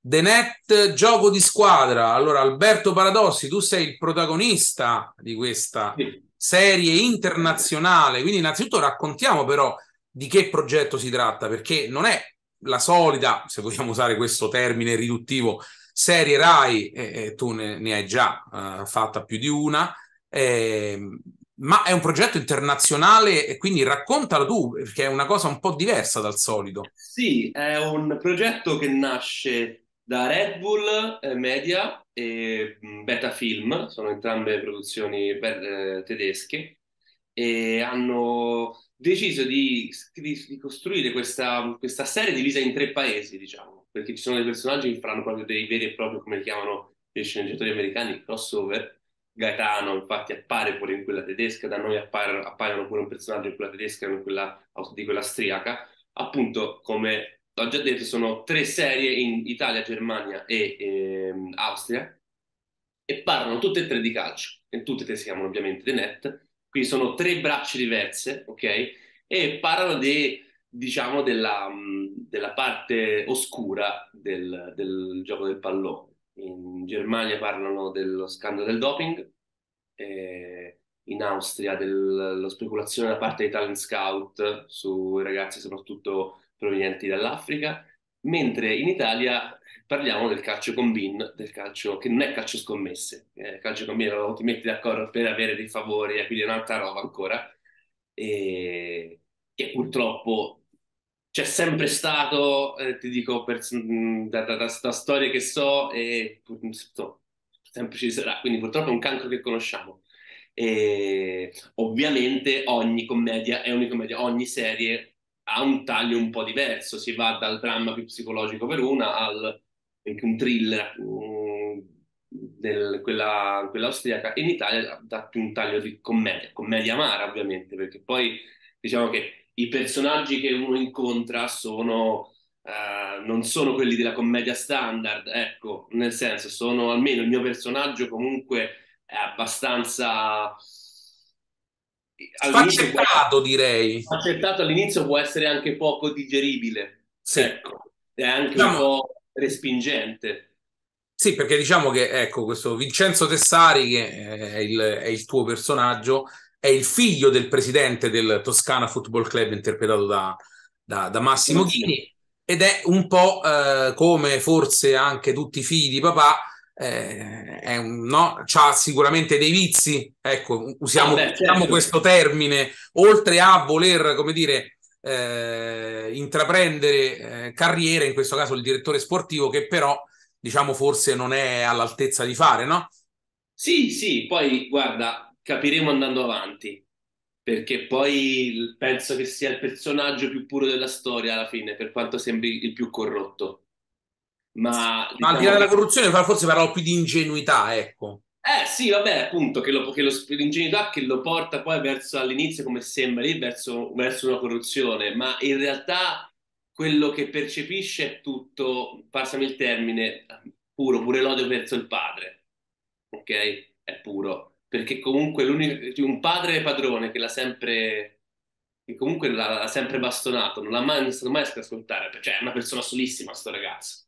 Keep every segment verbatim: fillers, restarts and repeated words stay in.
The Net, gioco di squadra. Allora, Alberto Paradossi, tu sei il protagonista di questa Sì. serie internazionale, quindi innanzitutto raccontiamo però di che progetto si tratta, perché non è la solita, se vogliamo usare questo termine riduttivo, serie Rai, e, e tu ne, ne hai già uh, fatta più di una, eh, ma è un progetto internazionale e quindi raccontalo tu, perché è una cosa un po' diversa dal solito. Sì, è un progetto che nasce da Red Bull eh, Media e mh, Beta Film, sono entrambe produzioni beh, eh, tedesche, e hanno deciso di, di- di costruire questa, questa serie divisa in tre paesi, diciamo, perché ci sono dei personaggi che faranno proprio dei veri e propri, come li chiamano gli sceneggiatori americani, crossover. Gaetano infatti appare pure in quella tedesca, da noi appare- appaiono pure un personaggio in quella tedesca e in quella aus- di quella austriaca. Appunto, come ho già detto, sono tre serie in Italia, Germania e ehm, Austria e parlano tutte e tre di calcio, e tutte e tre si chiamano ovviamente The Net, quindi sono tre braccia diverse, ok? E parlano di, diciamo, della, mh, della parte oscura del, del gioco del pallone. In Germania parlano dello scandalo del doping, eh, in Austria della speculazione da parte dei talent scout su ragazzi soprattutto provenienti dall'Africa, mentre in Italia parliamo del calcio combin, del calcio che non è calcio scommesse, eh, calcio combin lo ti metti d'accordo per avere dei favori, e quindi è un'altra roba ancora, e che purtroppo c'è sempre stato, eh, ti dico, per- mh, da, da, da, da storie che so, e pur- sempre ci sarà, quindi purtroppo è un cancro che conosciamo. E ovviamente ogni commedia è una commedia, ogni serie ha un taglio un po' diverso, si va dal dramma più psicologico per una al anche un thriller, mm, del- quella, quella austriaca, e in Italia dà più un taglio di commedia, commedia amara ovviamente, perché poi diciamo che i personaggi che uno incontra sono, eh, non sono quelli della commedia standard, ecco, nel senso, sono almeno il mio personaggio comunque è abbastanza all'inizio può essere Sfaccettato, direi. accettato, all'inizio può essere anche poco digeribile, Sì. ecco, è anche un Diciamo, po' respingente. sì, perché diciamo che ecco, questo Vincenzo Tessari, che è il, è il tuo personaggio, è il figlio del presidente del Toscana Football Club, interpretato da, da- da Massimo Massimo. Ghini, ed è un po' eh, come forse anche tutti i figli di papà, eh, è un, no? C'ha sicuramente dei vizi, ecco, Ah, usiamo, beh, usiamo certo. questo termine, oltre a voler, come dire, eh, intraprendere eh, carriera, in questo caso il direttore sportivo, che però diciamo forse non è all'altezza di fare, no? Sì, sì, poi guarda, capiremo andando avanti, perché poi il- penso che sia il personaggio più puro della storia alla fine, per quanto sembri il più corrotto. Ma Ma al di là diciamo della che corruzione forse parlavo più di ingenuità, ecco. eh sì, vabbè, appunto, che, lo, che lo, l'ingenuità che lo porta poi verso all'inizio, come sembra lì, verso, verso una corruzione, ma in realtà quello che percepisce è tutto, passami il termine, puro, pure l'odio verso il padre, ok? È puro, perché comunque l'unico, cioè, un padre padrone che l'ha sempre, che comunque l'ha, l'ha sempre bastonato, non l'ha mai, non è stato mai ascoltare, cioè è una persona solissima sto ragazzo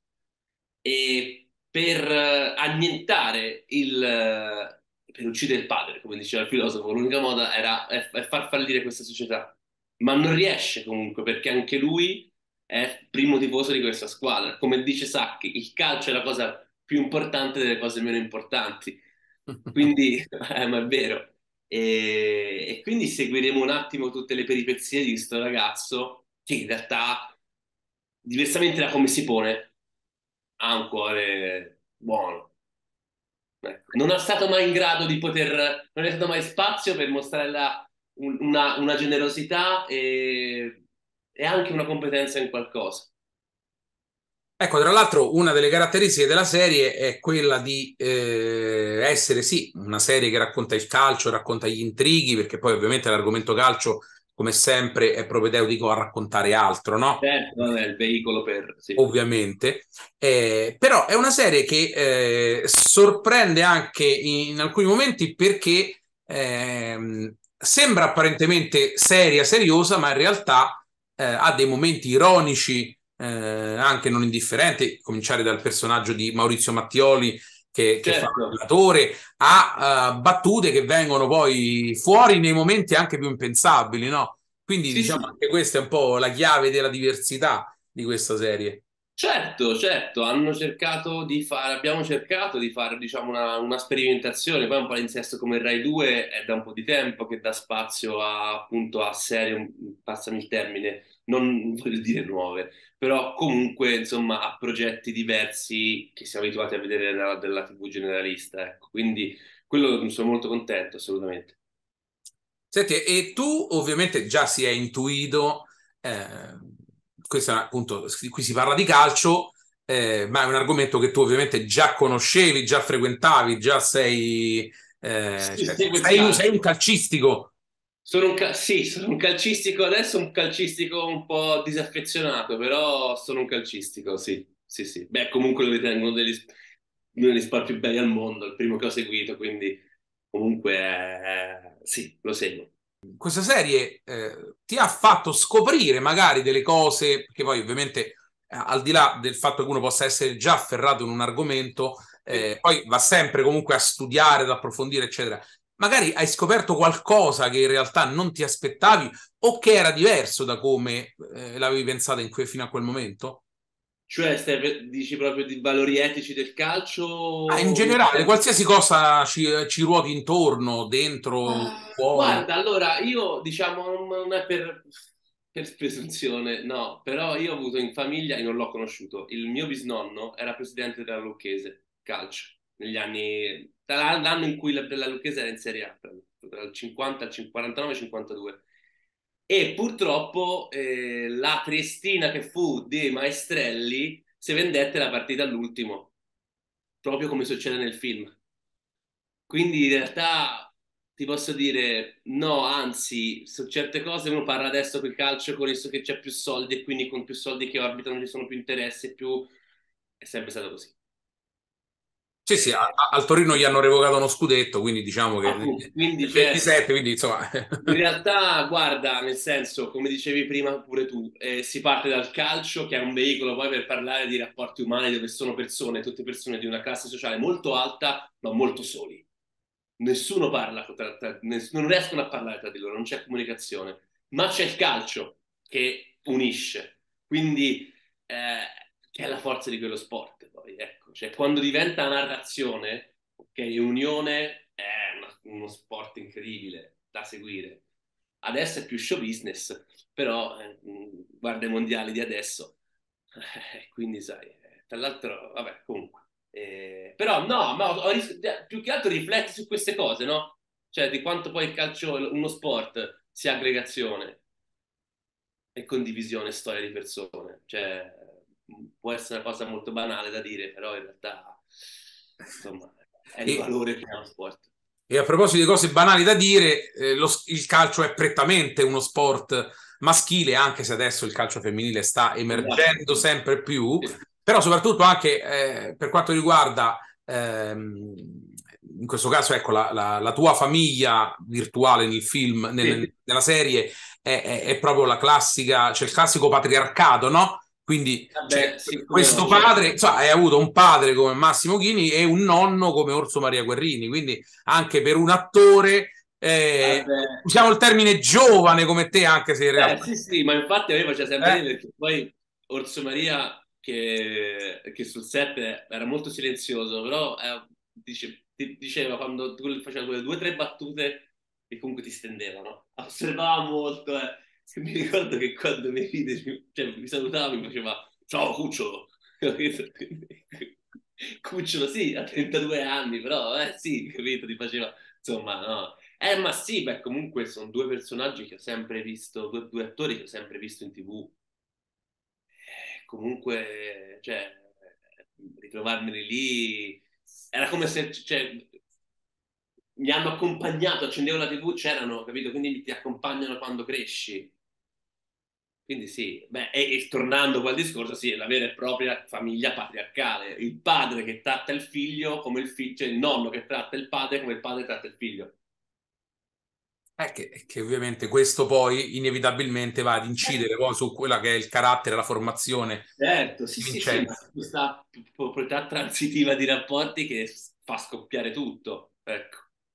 e per eh, annientare il, eh, per uccidere il padre, come diceva il filosofo, l'unica moda era è, è far fallire questa società. Ma non riesce comunque perché anche lui è primo tifoso di questa squadra. Come dice Sacchi, il calcio è la cosa più importante delle cose meno importanti. Quindi, eh, ma è vero. E, e quindi seguiremo un attimo tutte le peripezie di questo ragazzo che in realtà, diversamente da come si pone, ha un cuore buono. Ecco. Non è stato mai in grado di poter, non è stato mai spazio per mostrare la- un- una, una generosità e, e anche una competenza in qualcosa. Ecco, tra l'altro, una delle caratteristiche della serie è quella di eh, essere, sì, una serie che racconta il calcio, racconta gli intrighi, perché poi ovviamente l'argomento calcio, come sempre, è propedeutico a raccontare altro, no? Certo, non è il veicolo per... Sì. Ovviamente, eh, però è una serie che eh, sorprende anche in, in alcuni momenti perché ehm, sembra apparentemente seria, seriosa, ma in realtà eh, ha dei momenti ironici, eh, anche non indifferente, cominciare dal personaggio di Maurizio Mattioli che, che fa Certo, l'allenatore, a uh, battute che vengono poi fuori nei momenti anche più impensabili, no? Quindi sì, diciamo sì. anche questa è un po' la chiave della diversità di questa serie. Certo, certo, hanno cercato di fare, abbiamo cercato di fare, diciamo, una, una sperimentazione, poi un palinsesto come il Rai due è da un po' di tempo che dà spazio a, appunto, a serie, passami il termine, non voglio dire nuove, però comunque, insomma, a progetti diversi che siamo abituati a vedere nella, della T V generalista, ecco, quindi quello sono molto contento, assolutamente. Senti, e tu ovviamente già si è intuito, eh, questo è appunto, qui si parla di calcio, eh, ma è un argomento che tu ovviamente già conoscevi, già frequentavi, già sei, eh, Sì, cioè, seguo il sei, sei un calcio. calcistico. Sono un, ca- sì, sono un calcistico adesso, un calcistico un po' disaffezionato, però sono un calcistico, sì, sì, sì. Beh, comunque lo ritengo uno degli, uno degli sport più belli al mondo, il primo che ho seguito, quindi comunque eh, sì, lo seguo. Questa serie eh, ti ha fatto scoprire magari delle cose, che poi ovviamente eh, al di là del fatto che uno possa essere già afferrato in un argomento, Sì. eh, poi va sempre comunque a studiare, ad approfondire, eccetera. Magari hai scoperto qualcosa che in realtà non ti aspettavi o che era diverso da come eh, l'avevi pensata in que- fino a quel momento? Cioè, stai- dici proprio di valori etici del Ah, in calcio? generale, qualsiasi cosa ci, ci ruoti intorno, dentro, Ah, fuori. guarda, allora io diciamo non non è per, per presunzione, no, però io ho avuto in famiglia e non l'ho conosciuto. Il mio bisnonno era presidente della Lucchese calcio negli anni, tra l'anno in cui la, la Lucchese era in Serie A, tra tra il cinquanta, il quarantanove e il cinquantadue. E purtroppo eh, la Triestina che fu dei Maestrelli si vendette la partita all'ultimo, proprio come succede nel film. Quindi in realtà ti posso dire no, anzi, su certe cose uno parla adesso col calcio con il che c'è più soldi e quindi con più soldi che orbitano ci sono più interessi e più... È sempre stato così. Sì, sì, a- Eh, a- al Torino gli hanno revocato uno scudetto, quindi diciamo che nel appunto, quindi nel c'è... ventisette, quindi insomma, In realtà, guarda, nel senso, come dicevi prima pure tu, eh, si parte dal calcio, che è un veicolo poi per parlare di rapporti umani dove sono persone, tutte persone di una classe sociale molto alta, ma molto soli. Nessuno parla, tra, tra- ness- non riescono a parlare tra di loro, non c'è comunicazione, ma c'è il calcio che unisce, quindi eh, che è la forza di quello sport. Poi, ecco. Cioè, quando diventa narrazione, ok, unione è una- uno sport incredibile da seguire. Adesso è più show business, però eh, mh, guarda i mondiali di adesso, eh, quindi sai, eh, tra l'altro, vabbè, comunque. Eh, però no, ma ho- ho ris- cioè, più che altro rifletti su queste cose, no? Cioè di quanto poi il calcio, uno sport, sia aggregazione e condivisione, storia di persone. Cioè, mh, può essere una cosa molto banale da dire, però in realtà, insomma, è il e, valore che ha lo sport. e a proposito di cose banali da dire, eh, lo- il calcio è prettamente uno sport maschile, anche se adesso il calcio femminile sta Esatto. emergendo sempre più, Sì. però soprattutto anche eh, per quanto riguarda, ehm, in questo caso, ecco, la, la- la tua famiglia virtuale nel film, Sì. nel- nella serie, è, è- è proprio la classica, c'è il classico patriarcato, no? Quindi c'è Vabbè, sì, come no, questo certo. padre, insomma, hai avuto un padre come Massimo Chini e un nonno come Orso Maria Guerrini, quindi anche per un attore, eh, Vabbè. usiamo il termine giovane come te, anche se in Eh, realtà... sì, sì, ma infatti a me faceva sempre Eh, ridere perché poi Orso Maria, che, che sul set era molto silenzioso, però eh, dice- ti- diceva quando tu faceva quelle due o tre battute che comunque ti stendevano. Osservava molto, eh. Mi ricordo che quando mi vide, cioè, mi salutava, mi faceva ciao Cucciolo. Capito? Quindi, Cucciolo, sì, ha trentadue anni, però eh sì, capito, ti faceva, insomma, no. Eh, ma sì, beh, comunque sono due personaggi che ho sempre visto, due, due attori che ho sempre visto in T V. Eh, comunque, cioè, ritrovarmeli lì era come se, cioè, mi hanno accompagnato, accendevo la T V, c'erano, capito? Quindi ti accompagnano quando cresci. Quindi sì, beh, e, e tornando poi al discorso, sì, è la vera e propria famiglia patriarcale. Il padre che tratta il figlio come il figlio, cioè il nonno che tratta il padre come il padre tratta il figlio. È che, che ovviamente questo poi inevitabilmente va ad incidere poi su quella che è il carattere, la formazione Certo, sì, di sì, sì, ma Vincenzo. questa proprietà transitiva di rapporti che s- fa scoppiare tutto, ecco.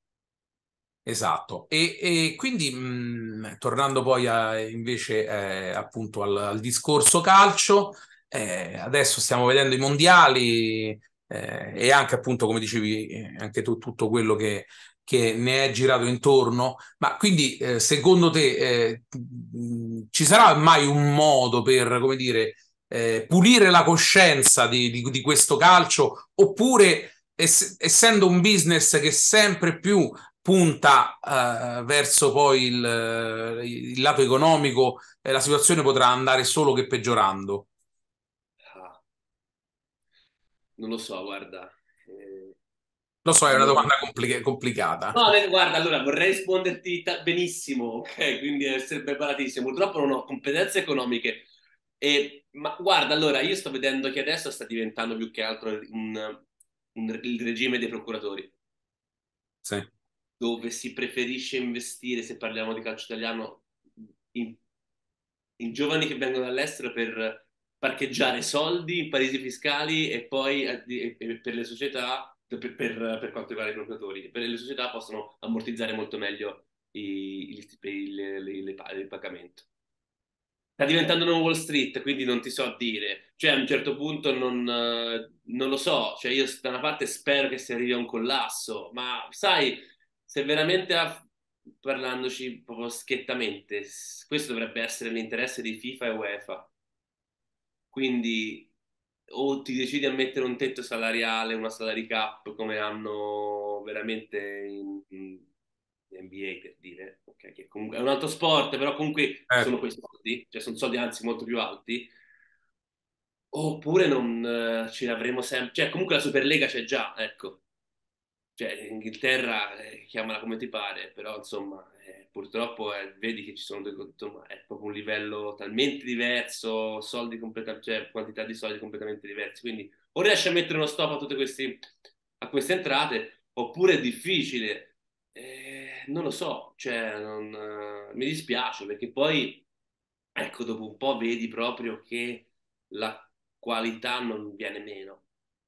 Esatto, e, e quindi mh, tornando poi a- invece eh, appunto al, al discorso calcio, eh, adesso stiamo vedendo i mondiali eh, e anche appunto come dicevi eh, anche tu tutto quello che, che ne è girato intorno, ma quindi eh, secondo te eh, mh, ci sarà mai un modo per, come dire, eh, pulire la coscienza di, di di questo calcio oppure ess- essendo un business che sempre più punta eh, verso poi il, il lato economico, eh, la situazione potrà andare solo che peggiorando. Ah, non lo so, guarda. Eh, Lo so, è una allora, domanda compli- complicata. no, ne- guarda, allora vorrei risponderti ta- benissimo, ok? Quindi essere preparatissimo. Purtroppo non ho competenze economiche. E, ma guarda, allora, io sto vedendo che adesso sta diventando più che altro un, un- il regime dei procuratori, Sì. dove si preferisce investire, se parliamo di calcio italiano, in, in giovani che vengono dall'estero per parcheggiare soldi in paradisi fiscali e poi eh, di- e per le società, per, per- per quanto riguarda i procuratori, per le società possono ammortizzare molto meglio i, gli stipe- le- le- le pa- il pagamento. Sta diventando un Wall Street, quindi non ti so dire. Cioè, a un certo punto non, eh, non lo so. Cioè, io da una parte spero che si arrivi a un collasso, ma sai, se veramente a- parlandoci proprio schiettamente, s- questo dovrebbe essere l'interesse di FIFA e UEFA. Quindi o ti decidi a mettere un tetto salariale, una salary cap come hanno veramente in, in N B A per dire, ok, che comunque è un altro sport, però comunque Eh, sono quei soldi, cioè sono soldi anzi molto più alti, oppure non eh, ce l'avremo sempre, cioè comunque la Superlega c'è già, ecco, cioè in Inghilterra eh, chiamala come ti pare, però insomma eh, purtroppo eh, vedi che ci sono due, insomma, è proprio un livello talmente diverso, soldi completa- cioè quantità di soldi completamente diversi, quindi o riesci a mettere uno stop a tutte questi, a queste entrate, oppure è difficile. Eh, non lo so, cioè non, eh, mi dispiace perché poi, ecco, dopo un po' vedi proprio che la qualità non viene meno.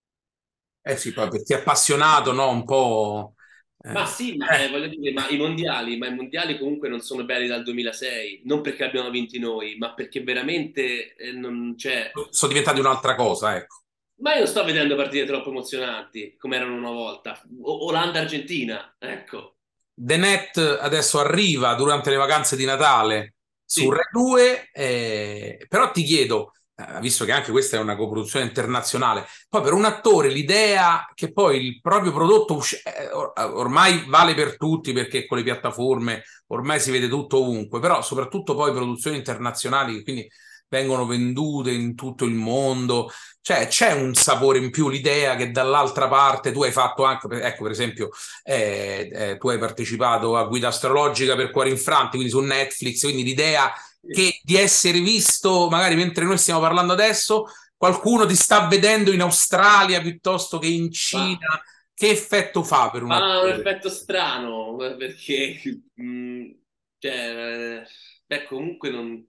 eh sì, poi per chi è appassionato, no? Un po'... Ma eh, sì, ma eh, eh, voglio dire, ma i mondiali, ma i mondiali comunque non sono belli dal duemilasei, non perché abbiamo vinti noi, ma perché veramente eh, non c'è. sono diventati un'altra cosa, ecco. Ma io non sto vedendo partite troppo emozionanti come erano una volta. O- Olanda-Argentina, ecco. The Net adesso arriva durante le vacanze di Natale su Sì, Rai due, eh, però ti chiedo, eh, visto che anche questa è una coproduzione internazionale, poi per un attore l'idea che poi il proprio prodotto usci- eh, or- ormai vale per tutti perché con le piattaforme ormai si vede tutto ovunque, però soprattutto poi produzioni internazionali che quindi vengono vendute in tutto il mondo, cioè c'è un sapore in più l'idea che dall'altra parte tu hai fatto anche, per- ecco per esempio eh, eh, tu hai partecipato a Guida Astrologica per Cuori Infranti, quindi su Netflix, quindi l'idea sì. che di essere visto, magari mentre noi stiamo parlando adesso, qualcuno ti sta vedendo in Australia piuttosto che in Ma Cina, che effetto fa per un fa un attore? effetto strano perché, mh, cioè, eh, beh, comunque non.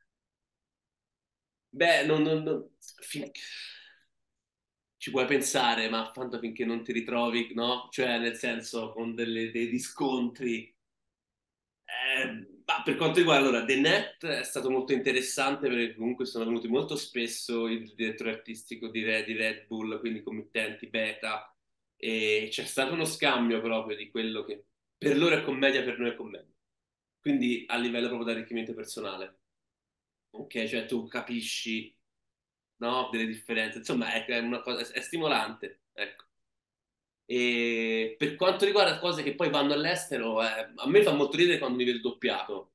Beh, non, non- non- fin- ci puoi pensare, ma tanto finché non ti ritrovi, no? Cioè, nel senso, con delle- dei riscontri. Eh, ma per quanto riguarda allora, The Net è stato molto interessante perché comunque sono venuti molto spesso il direttore artistico di Red, di Red Bull, quindi committenti, beta, e c'è stato uno scambio proprio di quello che per loro è commedia, per noi è commedia. Quindi a livello proprio di arricchimento personale. Ok, cioè tu capisci, no, delle differenze. Insomma, è, è una cosa, è, è stimolante, ecco. E per quanto riguarda cose che poi vanno all'estero, eh, a me fa molto ridere quando mi vedo il doppiato.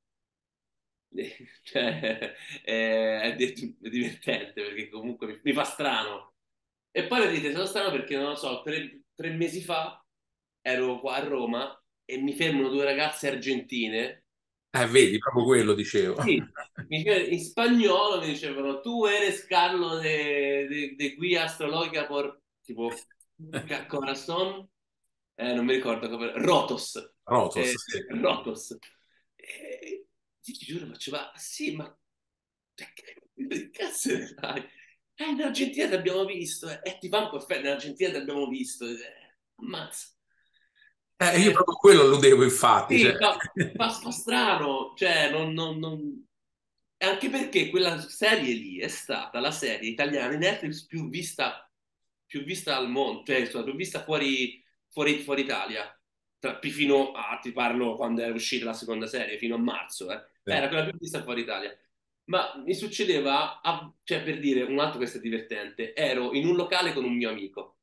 Cioè, è, è di- è divertente perché comunque mi, mi fa strano. E poi vedete, sono strano perché non lo so, tre, tre mesi fa ero qua a Roma e mi fermano due ragazze argentine Eh, vedi, e proprio quello dicevo. sì, mi dice- in spagnolo mi dicevano tu eres Carlo de, de, de guía astrologica por tipo ca- corazón. Eh, non mi ricordo come Rotos. Rotos, Eh, sì. Rotos. E ti giuro, faceva, sì, ma che cazzo ne sai? Eh, in Argentina ti abbiamo visto, eh, eh, ti fa un po' effetto, in Argentina ti abbiamo visto, eh, ammazza. Eh, io Eh, proprio quello alludevo, infatti. Cioè. sì, fa, fa- fa strano, cioè, non, non- non- anche perché quella serie lì è stata la serie italiana di Netflix più vista, più vista al mondo, cioè, insomma, più vista fuori, fuori, fuori Italia. Tra- fino a, ti parlo quando è uscita la seconda serie, fino a marzo, eh. Sì. Era quella più vista fuori Italia. Ma mi succedeva, a- cioè per dire un altro questo è divertente, ero in un locale con un mio amico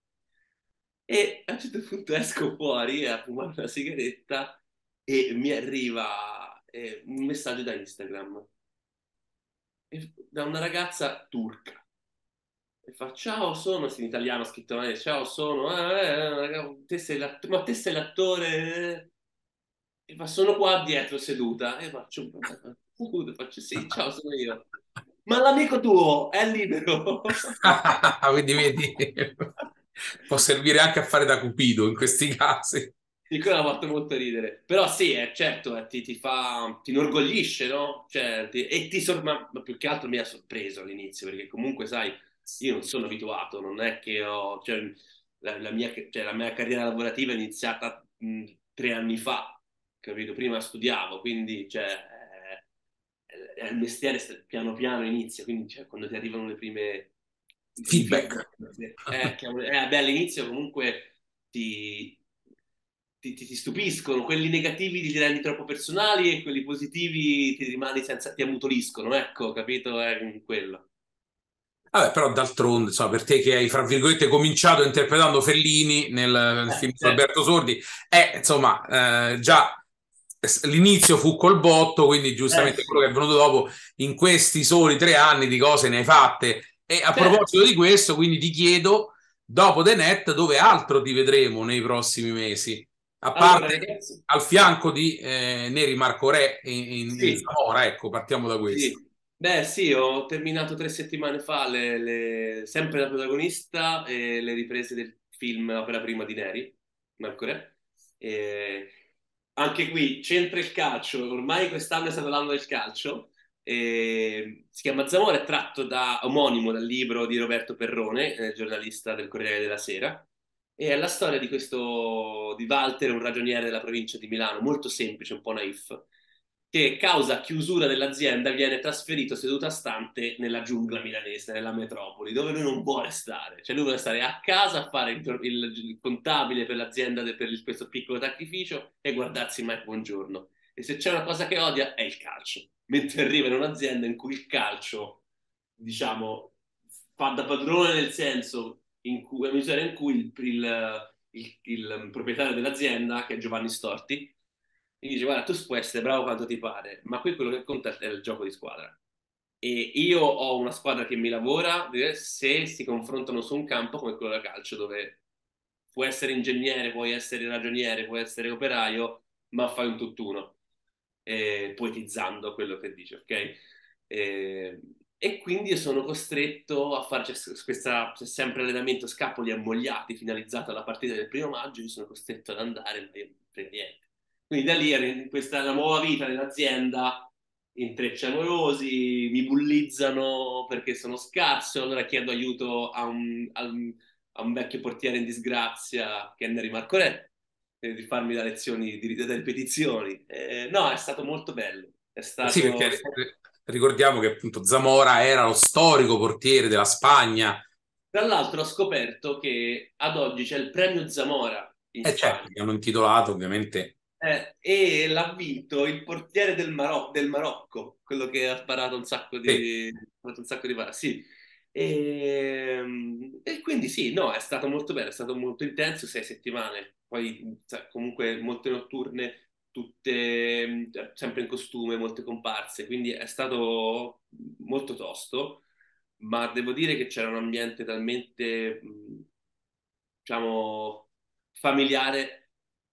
e a un certo punto esco fuori a fumare una sigaretta e mi arriva eh, un messaggio da Instagram e- da una ragazza turca e fa ciao sono, sì, in italiano scritto male, ciao sono, eh, eh, te sei l'attore, ma te sei l'attore? E fa sono qua dietro seduta e faccio, seduta, faccio sì, ciao sono io. Ma l'amico tuo è libero? Quindi vedi, può servire anche a fare da cupido in questi casi. Di quello ha fatto molto ridere. Però sì, è certo, eh, ti, ti fa, ti inorgoglisce, no? Cioè, ti- e ti sor- ma, ma più che altro mi ha sorpreso all'inizio, perché comunque, sai, io non sono abituato, non è che ho, cioè, la, la mia, cioè, la mia carriera lavorativa è iniziata mh, tre anni fa, capito? Prima studiavo, quindi, cioè, eh, eh, il mestiere sta- piano piano inizia, quindi, cioè, quando ti arrivano le prime, i primi Feedback. feedback, eh, che- eh, beh, all'inizio comunque ti ti, ti- ti stupiscono, quelli negativi li rendi troppo personali e quelli positivi ti rimani senza, ti ammutoliscono, ecco, capito? È quello. Vabbè, però d'altronde, insomma, per te che hai, fra virgolette, cominciato interpretando Fellini nel, nel Eh, film su certo. Alberto Sordi, eh, insomma, eh, già l'inizio fu col botto, quindi Eh giustamente quello sì, che è venuto dopo, in questi soli tre anni di cose ne hai fatte. E a certo. proposito di questo, quindi ti chiedo, dopo The Net, dove altro ti vedremo nei prossimi mesi? A Allora, parte ragazzi, al fianco di eh, Neri Marco Re in, in, in sì, Zamora, ecco, partiamo da questo. sì. Beh, sì, ho terminato tre settimane fa le, le- sempre la protagonista e le riprese del film Opera prima di Neri, Marco Re. E anche qui c'entra il calcio, ormai quest'anno è stato l'anno del calcio. E si chiama Zamora, è tratto da omonimo dal libro di Roberto Perrone, eh, giornalista del Corriere della Sera. E è la storia di questo, di Walter, un ragioniere della provincia di Milano, molto semplice, un po' naif, che causa chiusura dell'azienda viene trasferito seduta stante nella giungla milanese, nella metropoli, dove lui non vuole stare. Cioè lui vuole stare a casa a fare il, il- il contabile per l'azienda, de- per il- questo piccolo tacchificio e guardarsi mai buongiorno. E se c'è una cosa che odia è il calcio. Mentre arriva in un'azienda in cui il calcio, diciamo, fa da padrone nel senso, in cui, a misura in cui il, il- il- il proprietario dell'azienda, che è Giovanni Storti, mi dice guarda tu puoi essere bravo quanto ti pare, ma qui quello che conta è il gioco di squadra. E io ho una squadra che mi lavora eh, se si confrontano su un campo come quello da calcio, dove puoi essere ingegnere, puoi essere ragioniere, puoi essere operaio, ma fai un tutt'uno, eh, poetizzando quello che dice, ok? Eh, e quindi io sono costretto a fare cioè, questa, c'è sempre allenamento scapoli ammogliati finalizzato alla partita del primo maggio, io sono costretto ad andare, ma io non per niente. Quindi da lì in questa la nuova vita nell'azienda intrecciano rosi, mi bullizzano perché sono scarso, allora chiedo aiuto a un, a un- a un vecchio portiere in disgrazia che è Neri Marcoret, eh, di farmi da lezioni di, da ripetizioni. Eh, no, è stato molto bello. È Eh sì, stato... perché ricordiamo che appunto Zamora era lo storico portiere della Spagna. Tra l'altro ho scoperto che ad oggi c'è il premio Zamora in E certo, Spagna. che hanno intitolato ovviamente. Eh, e l'ha vinto il portiere del, Maro- del Marocco, quello che ha sparato un sacco Sì. di, ha fatto un sacco di pa- sì. E, e quindi sì, no, è stato molto bello, è stato molto intenso, sei settimane, poi sai, comunque molte notturne, tutte mh, sempre in costume, molte comparse, quindi è stato molto tosto, ma devo dire che c'era un ambiente talmente, mh, diciamo, familiare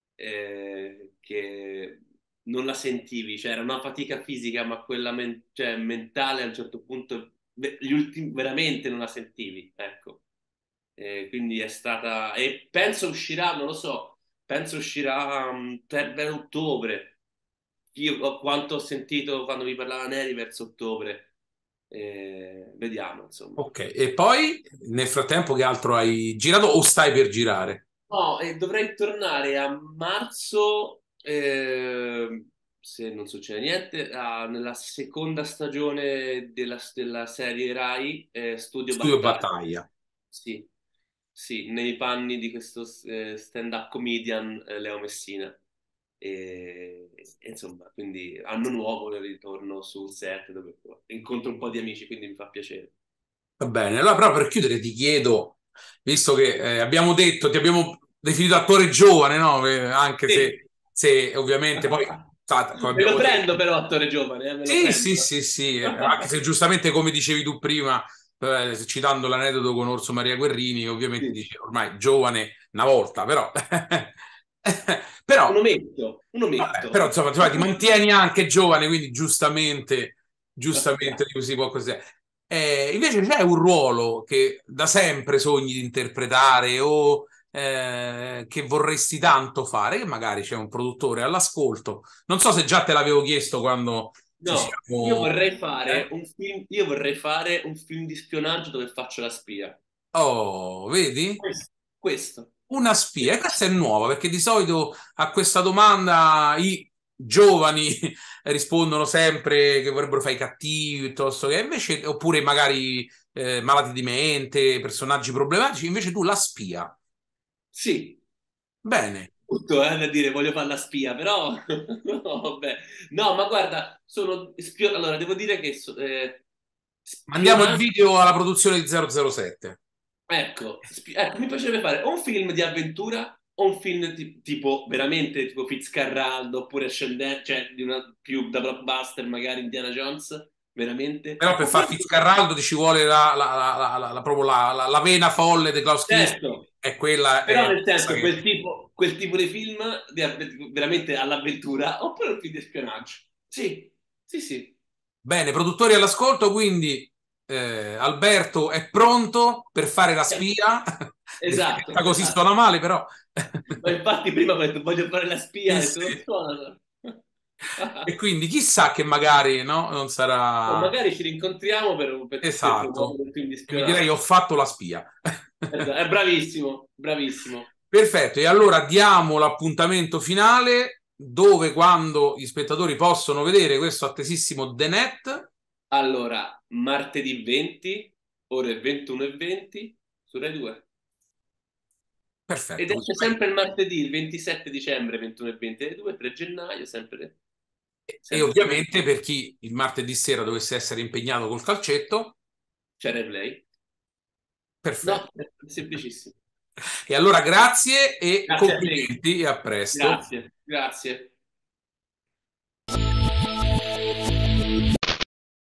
eh, che non la sentivi, cioè era una fatica fisica, ma quella men- cioè, mentale a un certo punto ve- gli ultimi, veramente non la sentivi, ecco. Eh, quindi è stata, e penso uscirà, non lo so, penso uscirà um, per, per ottobre, io, quanto ho sentito quando mi parlava Neri verso ottobre. Eh, vediamo, insomma. Ok, e poi nel frattempo che altro hai girato o stai per girare? No, e dovrei tornare a marzo, eh, se non succede niente, a- nella seconda stagione della, della serie Rai, eh, Studio Studio Battaglia. Battaglia. Sì, sì, nei panni di questo eh, stand-up comedian eh, Leo Messina. E, e insomma, quindi anno nuovo ritorno sul set dove incontro un po' di amici, quindi mi fa piacere. Va bene, allora però per chiudere ti chiedo, visto che eh, abbiamo detto, ti abbiamo definito attore giovane, no? Eh, anche Sì. se, se ovviamente poi, sa- come Me lo abbiamo prendo detto, però, attore giovane, eh, me lo sì, prendo. sì, sì, sì, eh, anche se giustamente come dicevi tu prima, eh, citando l'aneddoto con Orso Maria Guerrini, ovviamente Sì. dici ormai giovane una volta, però, però, Un ometto, un vabbè, ometto. però insomma, insomma, ti mantieni anche giovane, quindi giustamente, giustamente così può così. Eh, invece c'è un ruolo che da sempre sogni di interpretare o eh, che vorresti tanto fare, che magari c'è un produttore all'ascolto. Non so se già te l'avevo chiesto quando ci No, io siamo... vorrei fare eh? un film, io vorrei fare un film di spionaggio dove faccio la spia. Oh, vedi? Questo. Questo. Una spia. E questa è nuova perché di solito a questa domanda i giovani rispondono sempre che vorrebbero fare i cattivi piuttosto che invece, oppure magari eh, malati di mente, personaggi problematici, invece tu la spia. Sì, Bene, tutto è da dire voglio fare la spia, però no, vabbè. No, ma guarda, sono spio- allora devo dire che so- eh, mandiamo il spionaggio. video alla produzione di zero zero sette. Ecco, spi- ecco, mi piacerebbe fare o un film di avventura o un film ti- tipo veramente tipo Fitzcarraldo oppure Ascendente, cioè di una più da blockbuster, magari Indiana Jones, veramente. Però per far Oppure Fitzcarraldo ti ci vuole la, la, la, la, la, proprio la, la, la vena folle di Klaus Kinski certo, e quella però è nel questa senso che... quel tipo, quel tipo di film di avve- veramente all'avventura oppure un film di spionaggio. Sì, sì, sì. Bene, produttori all'ascolto, quindi eh, Alberto è pronto per fare la spia. Esatto, Detta così esatto. suona male, però... Ma infatti prima ho detto voglio fare la spia, ho Sì, detto non sì. suona. E quindi chissà che magari no, non O sarà magari ci rincontriamo per, per, per esatto. promuovere un film di E mi direi ho spionaggio. fatto la spia. Esatto, è bravissimo, bravissimo. Perfetto, e allora diamo l'appuntamento finale dove quando gli spettatori possono vedere questo attesissimo The Net. Allora, martedì venti, ore ventuno e venti su Rai due. Ed Perfetto, esce quindi- sempre il martedì, il ventisette dicembre, ventuno e venti Rai due, tre gennaio, sempre, e sempre su Rai due. ovviamente per chi il martedì sera dovesse essere impegnato col calcetto, C'è Rai Play? No, perfetto. è semplicissimo. E allora grazie e Grazie a te. complimenti e a presto. Grazie, grazie.